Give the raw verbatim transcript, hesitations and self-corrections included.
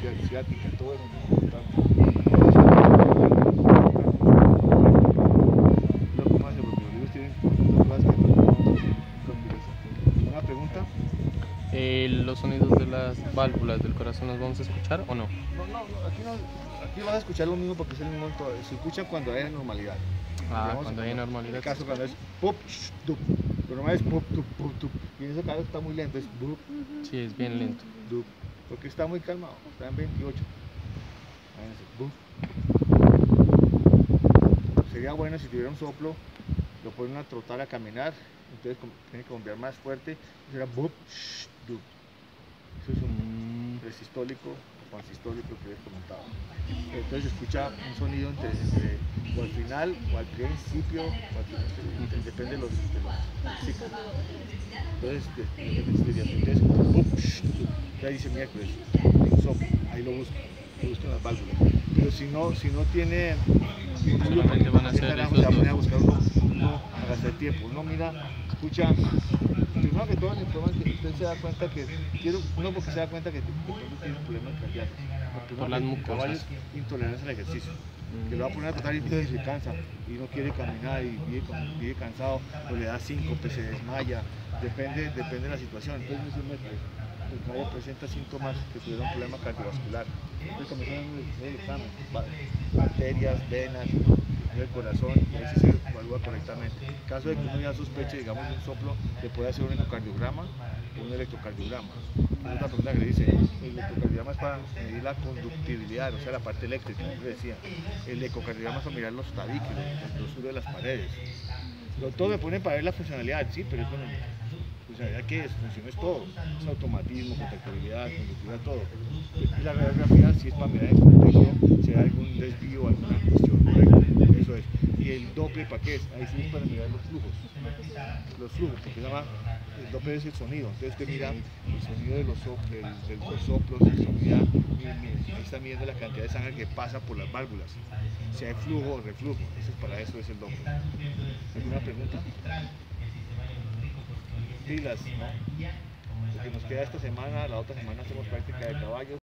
ciática, todo eso es muy importante. No como hace porque los libros tienen cosas que no son. ¿Una pregunta? Eh, ¿Los sonidos de las válvulas del corazón los vamos a escuchar o no? No, no, no, aquí no, aquí vas a escuchar lo mismo porque es el mismo en todo. Se escucha cuando hay normalidad. Ah, Digamos, cuando hay en normalidad. el caso cuando es pop, sh, dup. Lo normal es pop, dup, pop, dup. Y en ese caso está muy lento, es bup, Sí, es bien lento. dup. Porque está muy calmado, está en veintiocho. Bup. Sería bueno si tuviera un soplo, lo ponen a trotar, a caminar, entonces tiene que bombear más fuerte, será bup, sh, dup. Eso es un resistólico o pansistólico que les comentaba. Entonces se escucha un sonido entre, entre o al final o al principio, o al final, depende de los, de los ciclos. Entonces, entonces bup, sh, dup. Ya dice miércoles, un soplo, ahí lo busco, lo busco en las válvulas. Pero si no, si no tiene solamente van a hacer carajo, esos se va a poner a dos. buscar uno, uno a gastar tiempo. Uno mira, escucha, primero que todo le informan que usted se da cuenta que, quiero, uno porque se da cuenta que de pronto tiene problemas cardíacos. Por las mucosas. Caballos, intolerancia al ejercicio. Que lo va a poner a tratar y se cansa y no quiere caminar y vive, vive cansado, o le da síncope, se desmaya, depende, depende de la situación. Entonces el caballo presenta síntomas que tuviera un problema cardiovascular. Entonces comienzan a hacer el examen, arterias, venas, el corazón, y ahí sí se evalúa correctamente. En caso de que uno ya sospeche, digamos, de un soplo, le puede hacer un ecocardiograma o un electrocardiograma. Es otra pregunta que le dice, el electrocardiograma es para medir la conductibilidad, o sea, la parte eléctrica, como le decía. El ecocardiograma es para mirar los tabiques, los grosura de las paredes. Todo me ponen para ver la funcionalidad, sí, pero es bueno. Funcionalidad, ¿qué es? Función es todo, es automatismo, contactabilidad, conductividad, todo. Y la radiografía sí es para mirar en contexto si hay algún desvío, alguna cuestión, correcto, eso es. Y el Doppler, ¿para qué es? Ahí sí es para mirar los flujos, los flujos, porque se llama, el Doppler es el sonido, entonces usted mira el sonido de los, de, de los soplos, el sonido, ahí está midiendo la cantidad de sangre que pasa por las válvulas, si hay flujo o reflujo, eso es, para eso es el Doppler. ¿Alguna pregunta? Pilas, ¿no? Lo que nos queda esta semana, la otra semana hacemos práctica de caballos.